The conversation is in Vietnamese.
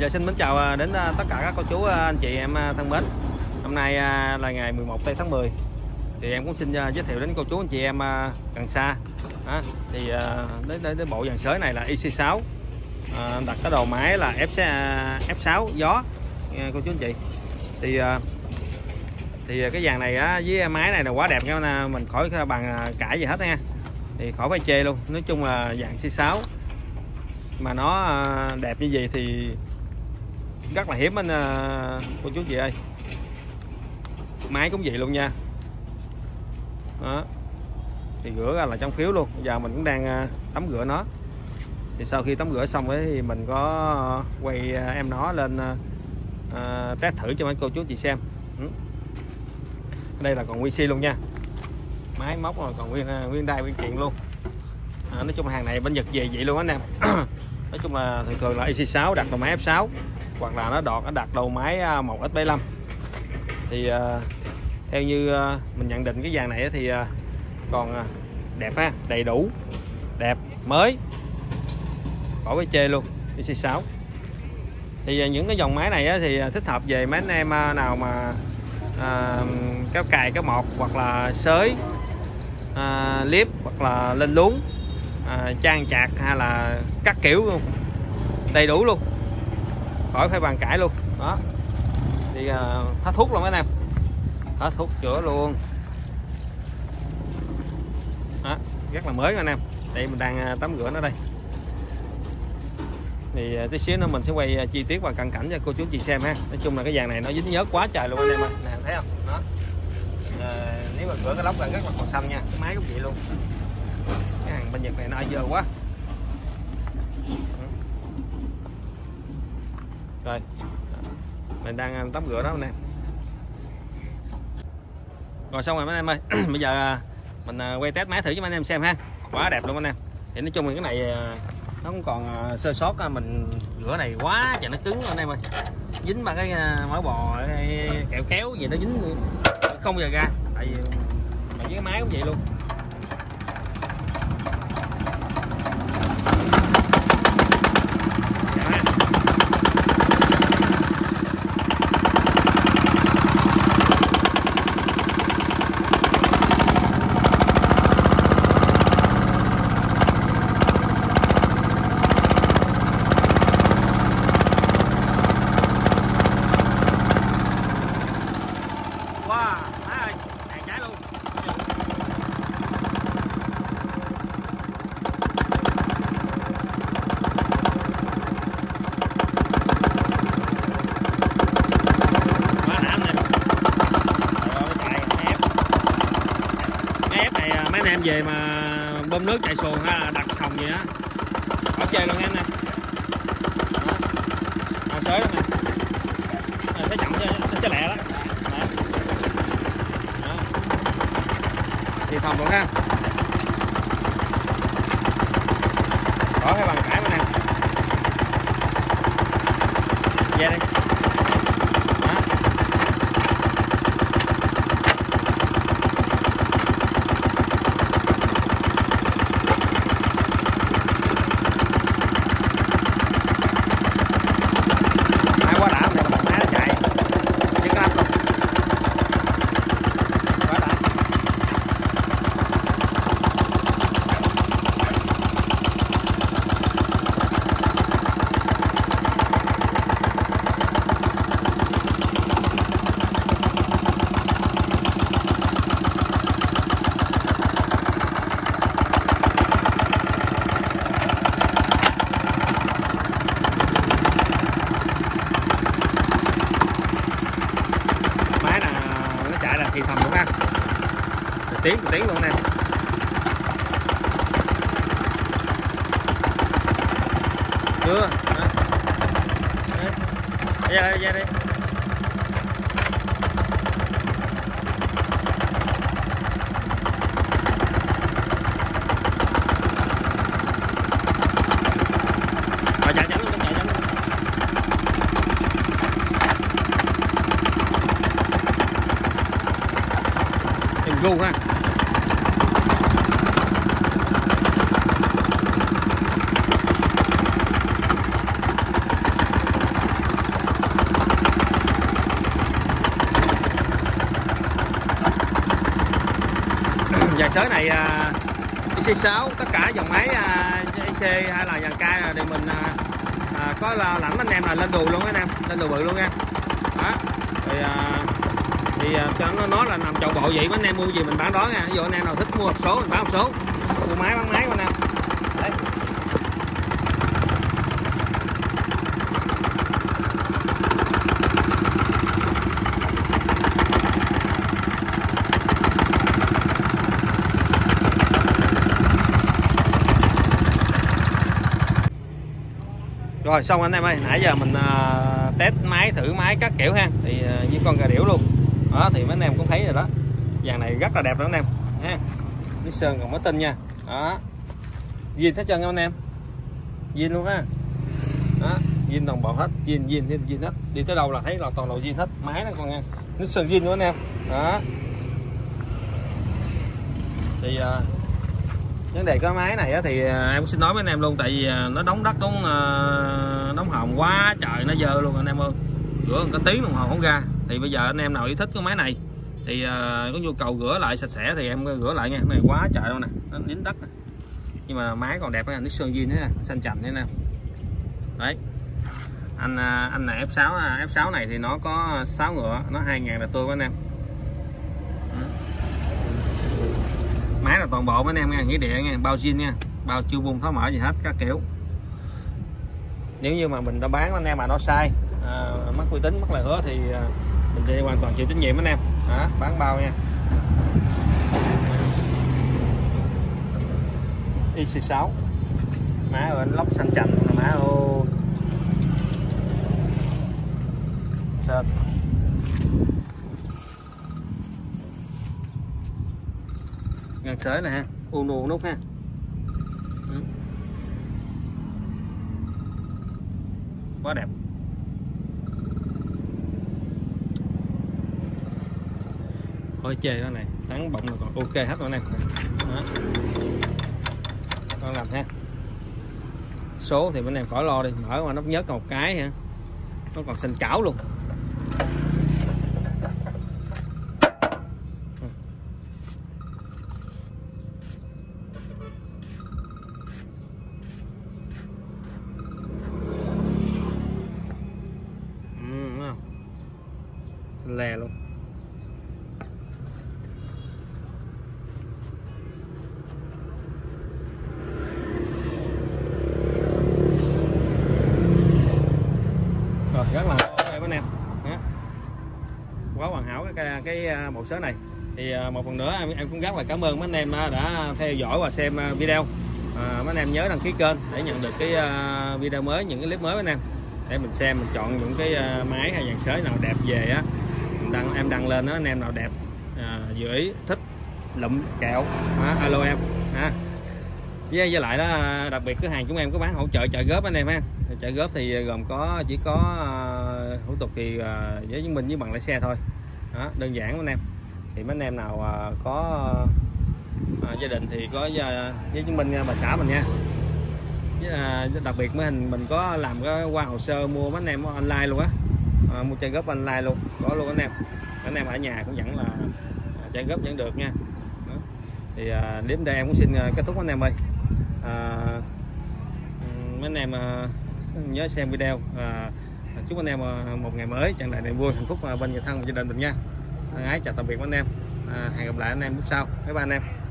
Dạ xin mến chào đến tất cả các cô chú anh chị em thân mến. Hôm nay là ngày 11 tháng 10. Thì em cũng xin giới thiệu đến cô chú anh chị em gần xa. Thì đến bộ dàn sới này là IC6, đặt cái đầu máy là F6 gió cô chú anh chị. Thì cái dàn này với máy này là quá đẹp nha, mình khỏi bằng cãi gì hết nha. Thì khỏi phải chê luôn. Nói chung là dàn C6 mà nó đẹp như vậy thì rất là hiếm anh cô chú chị ơi. Máy cũng vậy luôn nha. Đó. Thì rửa ra là trong phiếu luôn. Giờ mình cũng đang tắm rửa nó. Thì sau khi tắm rửa xong ấy thì mình có quay em nó lên test thử cho mấy cô chú chị xem. Đây là còn QC luôn nha. Máy móc rồi còn nguyên đai nguyên kiện luôn. Nói chung hàng này bên Nhật về vậy luôn anh em. Nói chung là thường là IC6 đặt đầu máy F6 hoặc là nó đặt đầu máy 1X75. Thì theo như mình nhận định cái dàn này thì còn đẹp ha, đầy đủ, đẹp, mới, khỏi phải chê luôn. IC6 thì những cái dòng máy này thì thích hợp về mấy anh em nào mà kéo cài kéo một hoặc là sới liếp hoặc là lên luống, trang chạc hay là các kiểu luôn, đầy đủ luôn, khỏi phải bàn cãi luôn. Đó thì hết thuốc luôn mấy anh em, hết thuốc chữa luôn. Đó, rất là mới anh em. Đây mình đang tắm rửa nó đây. Thì tí xíu nữa mình sẽ quay chi tiết và cận cảnh cho cô chú chị xem ha. Nói chung là cái dàn này nó dính nhớt quá trời luôn anh em ơi. Nè thấy không? Đó. Nếu mà rửa cái lốc là rất là còn xanh nha. Cái máy cũng vậy luôn. Cái hàng bên Nhật này nó dơ quá. Rồi. Mình đang tắm rửa đó anh em. Rồi xong rồi mấy anh em ơi. Bây giờ mình quay test máy thử cho mấy anh em xem ha. Quá đẹp luôn anh em. Thì nói chung là cái này nó cũng còn sơ sót, mình rửa này quá trời nó cứng anh em ơi, dính bằng cái mỡ bò kẹo kéo gì nó dính không giờ ra, tại vì với cái máy cũng vậy luôn. Mấy anh em về mà bơm nước chạy xuồng ha, đặt sòng gì á, khỏi chơi luôn nha anh em. Sới đó nè, thấy chậm chứ nó sẽ lẹ đó. Thì phòng luôn ha, có cái bằng cãi bên em về đây. Thì thầm luôn ha, tiếng luôn nè. Chưa ra đây. Chạy luôn. Gu ha. dàn sới này IC6 tất cả dòng máy IC hay là dàn K thì mình có lãnh anh em là lên đùi luôn anh em, lên đùi bự luôn nha. Đó. Thì cho nó là nằm chọn bộ vậy, anh em mua gì mình bán đó nha. Ví dụ anh em nào thích mua một số mình bán một số, mua máy bán máy của anh em. Đấy. Rồi xong anh em ơi, nãy giờ mình test máy, thử máy các kiểu ha, thì với con cà điểu luôn đó, thì mấy anh em cũng thấy rồi đó, dàn này rất là đẹp đó anh em ha. Nước sơn còn mới tinh nha, đó zin hết trơn anh em, zin luôn ha, đó zin toàn bộ hết, zin hết, đi tới đâu là thấy là toàn đồ zin hết, máy nó còn nha, nước sơn zin nữa anh em. Đó thì vấn đề cái máy này thì em xin nói với anh em luôn, tại vì nó đóng đất đóng hòm quá trời, nó dơ luôn anh em ơi, rửa một cái tiếng đồng hồ không ra. Thì bây giờ anh em nào ý thích cái máy này thì có nhu cầu rửa lại sạch sẽ thì em rửa lại nha. Cái này quá trời luôn nè, nó dính đất nè, nhưng mà máy còn đẹp nha, nước sơn zin thế nè, xanh chành thế nè. Đấy anh này F6 này thì nó có 6 ngựa, nó 2.000 là tôi với anh em. Máy là toàn bộ mấy anh em nha, nghĩa địa nha, bao zin nha, bao chưa bung tháo mở gì hết các kiểu. Nếu như mà mình đã bán anh em mà nó sai, mất uy tín, mất lời hứa thì mình sẽ hoàn toàn chịu trách nhiệm anh em. Đó, bán bao nha. IC6 má ơi, lóc xanh chành là má ô sơn. Ngăn sới này ha, u nút ha. Quá đẹp. Thôi chê đó này, tán bọng là còn ok hết rồi anh em. Đó. Con làm ha. Số thì bên em khỏi lo đi, mở qua nắp nhớt một cái ha. Nó còn xanh chảo luôn. Lè luôn. Rồi rất là ok với anh em. Đó. Quá hoàn hảo cái bộ sớ này. Thì một lần nữa em cũng rất là cảm ơn mấy anh em đã theo dõi và xem video. Mấy anh em nhớ đăng ký kênh để nhận được cái video mới, những cái clip mới với anh em, để mình xem, mình chọn những cái máy hay dàn sới nào đẹp về á, em đăng lên đó, anh em nào đẹp dự ý thích lụm kẹo alo em ha. Với lại đó, đặc biệt cửa hàng chúng em có bán hỗ trợ trợ góp anh em ha. Trợ góp thì gồm chỉ có thủ tục thì giấy chứng minh với bằng lái xe thôi đó, đơn giản anh em. Thì mấy anh em nào có gia đình thì có giấy chứng minh bà xã mình nha. Với đặc biệt với mình có làm cái qua hồ sơ mua mấy anh em online luôn á, mua trợ góp online luôn có luôn anh em. Anh em ở nhà cũng vẫn là trợ góp vẫn được nha. Đó. Thì đến đây em cũng xin kết thúc anh em ơi. Mấy anh em nhớ xem video, chúc anh em một ngày mới tràn đầy niềm vui hạnh phúc bên người thân và gia đình mình nha. Thân ái chào tạm biệt mấy anh em, hẹn gặp lại anh em lúc sau. Bye bye anh em.